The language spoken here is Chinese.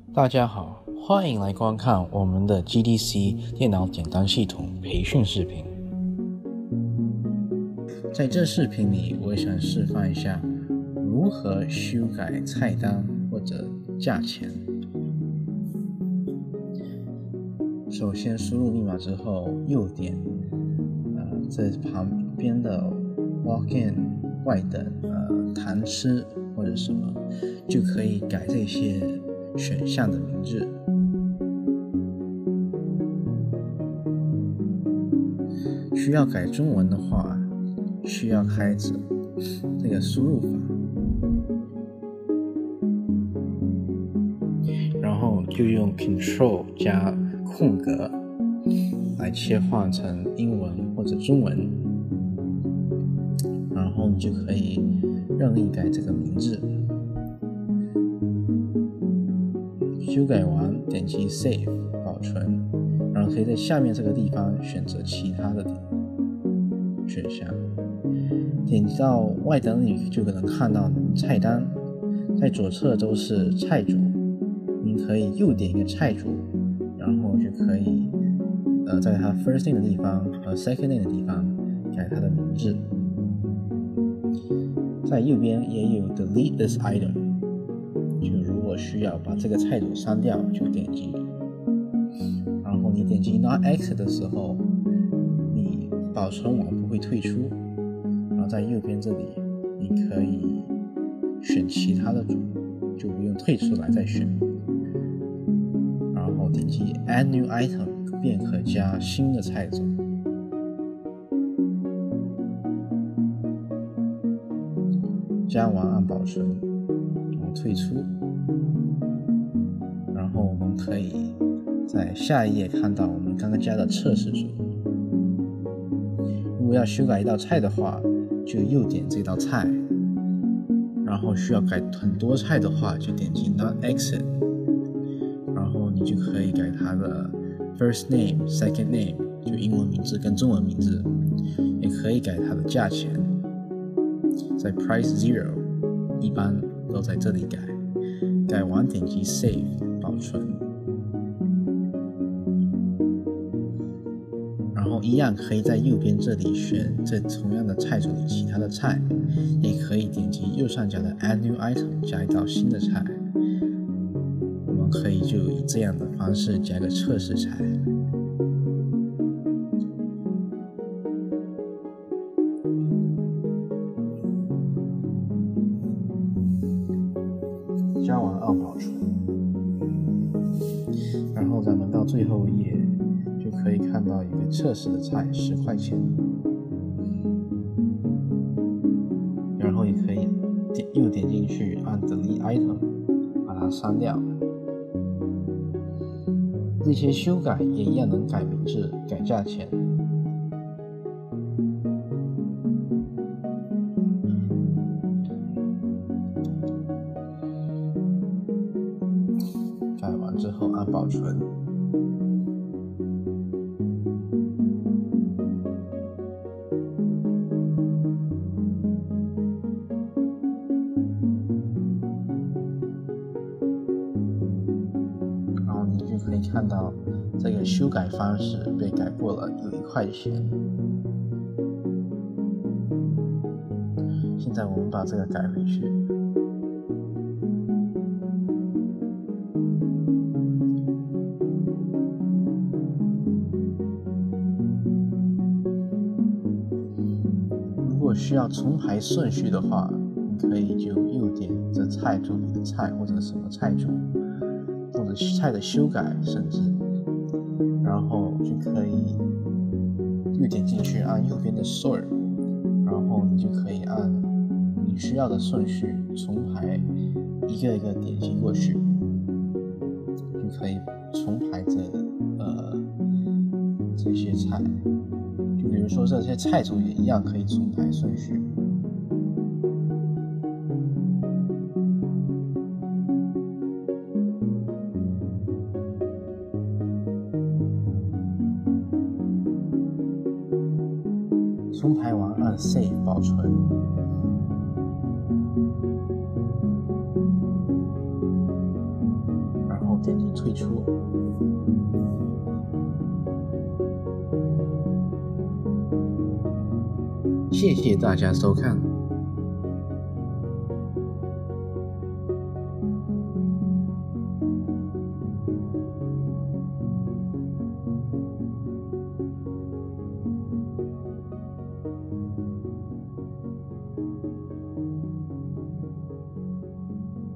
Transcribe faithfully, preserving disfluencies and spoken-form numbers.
大家好，欢迎来观看我们的 G D C 电脑简单系统培训视频。在这视频里，我想示范一下如何修改菜单或者价钱。首先输入密码之后，右点呃，在旁边的 Walk-in 外等呃谈吃或者什么，就可以改这些选项的名字。需要改中文的话，需要开始这个输入法，然后就用 Control 加空格来切换成英文或者中文，然后你就可以任意改这个名字。修改完点击 Save 保存，然后可以在下面这个地方选择其他的选项。点击到外等里就可能看到菜单，在左侧都是菜组，您可以右点一个菜组，然后就可以呃在它 first name 的地方和 second name 的地方改它的名字。在右边也有 delete this item， 就如果需要把这个菜组删掉就点击，然后你点击 not exit 的时候，你保存网不会退出，然后在右边这里你可以选其他的组，就不用退出来再选，然后点击 add new item 便可加新的菜组。加完按保存，然后退出，然后我们可以在下一页看到我们刚刚加的测试组。如果要修改一道菜的话，就右点这道菜，然后需要改很多菜的话，就点击 not exit， 然后你就可以改它的 first name、second name， 就英文名字跟中文名字，也可以改它的价钱。在 price zero 一般都在这里改，改完点击 save 保存，然后一样可以在右边这里选这同样的菜组里其他的菜，也可以点击右上角的 add new item 加一道新的菜。我们可以就以这样的方式加个测试菜。加完按保存，然后咱们到最后一页就可以看到一个测试的菜，十块钱，然后也可以点右点进去按 delete item 把它删掉。这些修改也一样能改名字、改价钱。改完之后按保存，然后你就可以看到这个修改方式被改过了，有一块钱。现在我们把这个改回去。如果需要重排顺序的话，你可以就右点这菜组里的菜或者什么菜组，或者菜的修改，甚至，然后就可以右点进去按右边的 sort， 然后你就可以按你需要的顺序重排一个一个点击过去，就可以重排这呃这些菜。就比如说这些菜组也一样可以重排顺序。重排完按 Save 保存，然后后点击退出。谢谢大家收看。